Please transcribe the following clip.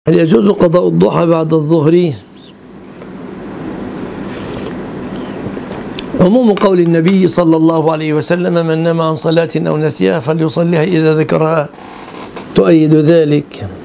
هل يجوز قضاء الضحى بعد الظهر؟ عموم قول النبي صلى الله عليه وسلم: من نام عن صلاة أو نسيها فليصليها إذا ذكرها، تؤيد ذلك.